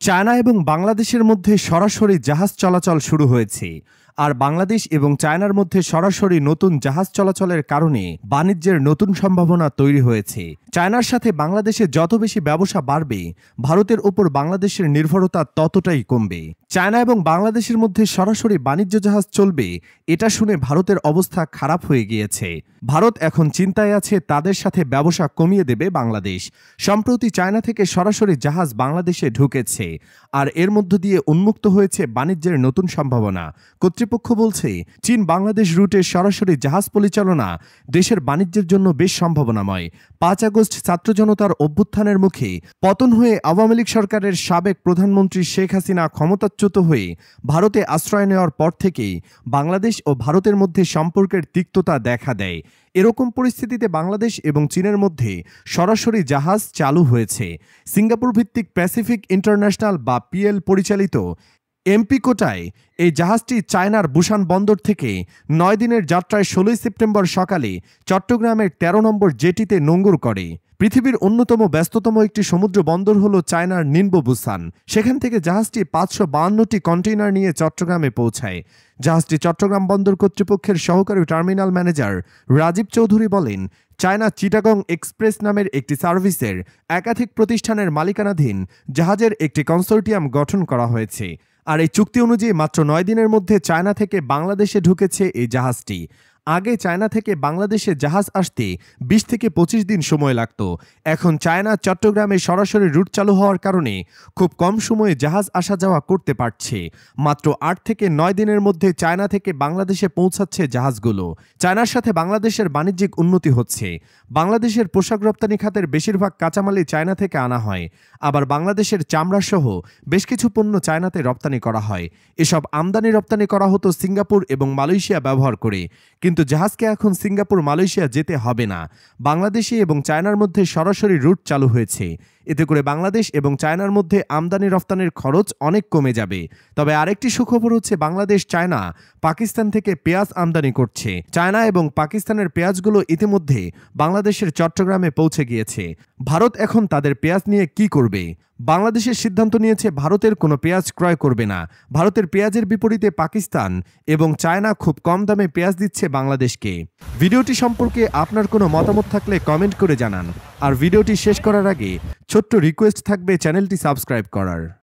China এবং বাংলাদেশের মধ্যে সরাসরি জাহাজ চলাচল শুরু হয়েছে। আর বাংলাদেশ এবং চায়নার মধ্যে সরাসরি নতুন জাহাজ চলাচলের কারণে বাণিজ্যের নতুন সম্ভাবনা তৈরি হয়েছে। চায়নার সাথে বাংলাদেশে যত বেশি ব্যবসা বাড়বে, ভারতের উপর বাংলাদেশের নির্ভরতা ততটাই কমবে। চায়না এবং বাংলাদেশের মধ্যে সরাসরি বাণিজ্য জাহাজ চলবে, এটা শুনে ভারতের অবস্থা খারাপ হয়ে গিয়েছে। ভারত এখন চিন্তায় আছে তাদের সাথে ব্যবসা কমিয়ে দেবে বাংলাদেশ। সম্প্রতি চায়না থেকে সরাসরি জাহাজ বাংলাদেশে ঢুকেছে, আর এর মধ্য দিয়ে উন্মুক্ত হয়েছে বাণিজ্যের নতুন সম্ভাবনা। কর্তৃপক্ষ বলছে, চীন বাংলাদেশ রুটে সরাসরি জাহাজ পরিচালনা দেশের বাণিজ্যের জন্য বেশ সম্ভাবনাময়। ৫ আগস্ট ছাত্র জনতার অভ্যুত্থানের মুখে পতন হয়ে আওয়ামী লীগ সরকারের সাবেক প্রধানমন্ত্রী শেখ হাসিনা ক্ষমতাচ্যুত হয়ে ভারতে আশ্রয় নেওয়ার পর থেকেই বাংলাদেশ ও ভারতের মধ্যে সম্পর্কের তিক্ততা দেখা দেয়। এরকম পরিস্থিতিতে বাংলাদেশ এবং চীনের মধ্যে সরাসরি জাহাজ চালু হয়েছে। সিঙ্গাপুর ভিত্তিক প্যাসিফিক ইন্টারন্যাশনাল বা পিএল পরিচালিত এমপি কোটায় এই জাহাজটি চায়নার বুসান বন্দর থেকে ৯ দিনের যাত্রায় ১৬ সেপ্টেম্বর সকালে চট্টগ্রামের ১৩ নম্বর জেটিতে নোঙর করে। পৃথিবীর অন্যতম ব্যস্ততম একটি সমুদ্র বন্দর হল চায়নার নিনবো বুসান। সেখান থেকে জাহাজটি ৫৫২টি কন্টেইনার নিয়ে চট্টগ্রামে পৌঁছায়। জাহাজটি চট্টগ্রাম বন্দর কর্তৃপক্ষের সহকারী টার্মিনাল ম্যানেজার রাজীব চৌধুরী বলেন, চায়না চিটাগং এক্সপ্রেস নামের একটি সার্ভিসের একাধিক প্রতিষ্ঠানের মালিকানাধীন জাহাজের একটি কনসোর্টিয়াম গঠন করা হয়েছে। আর এই চুক্তি অনুযায়ী মাত্র ৯ দিনের মধ্যে চায়না থেকে বাংলাদেশে ঢুকেছে এই জাহাজটি। আগে চায়না থেকে বাংলাদেশে জাহাজ আসতে ২০ থেকে ২৫ দিন সময় লাগত। এখন চায়না চট্টগ্রামে সরাসরি রুট চালু হওয়ার কারণে খুব কম সময়ে জাহাজ আসা যাওয়া করতে পারছে। মাত্র ৮ থেকে ৯ দিনের মধ্যে চায়না থেকে বাংলাদেশে পৌঁছাচ্ছে জাহাজগুলো। চায়নার সাথে বাংলাদেশের বাণিজ্যিক উন্নতি হচ্ছে। বাংলাদেশের পোশাক রপ্তানি খাতের বেশিরভাগ কাঁচামালই চায়না থেকে আনা হয়। আবার বাংলাদেশের চামড়া সহ বেশ কিছু পণ্য চায়নাতে রপ্তানি করা হয়। এসব আমদানি রপ্তানি করা হতো সিঙ্গাপুর এবং মালয়েশিয়া ব্যবহার করে, কিন্তু জাহাজকে এখন সিঙ্গাপুর মালয়েশিয়া যেতে হবে না। বাংলাদেশি এবং চায়নার মধ্যে সরাসরি রুট চালু হয়েছে। এতে করে বাংলাদেশ এবং চায়নার মধ্যে আমদানি রপ্তানির খরচ অনেক কমে যাবে। তবে আরেকটি সুখবর হচ্ছে, বাংলাদেশ চায়না পাকিস্তান থেকে পেঁয়াজ আমদানি করছে। চায়না এবং পাকিস্তানের পেঁয়াজগুলো ইতিমধ্যে বাংলাদেশের চট্টগ্রামে পৌঁছে গিয়েছে। ভারত এখন তাদের পেঁয়াজ নিয়ে কি করবে? বাংলাদেশের সিদ্ধান্ত নিয়েছে ভারতের কোনো পেঁয়াজ ক্রয় করবে না। ভারতের পেঁয়াজের বিপরীতে পাকিস্তান এবং চায়না খুব কম দামে পেঁয়াজ দিচ্ছে বাংলাদেশকে। ভিডিওটি সম্পর্কে আপনার কোনো মতামত থাকলে কমেন্ট করে জানান। আর ভিডিওটি শেষ করার আগে ছোট্ট রিকোয়েস্ট থাকবে চ্যানেলটি সাবস্ক্রাইব করার।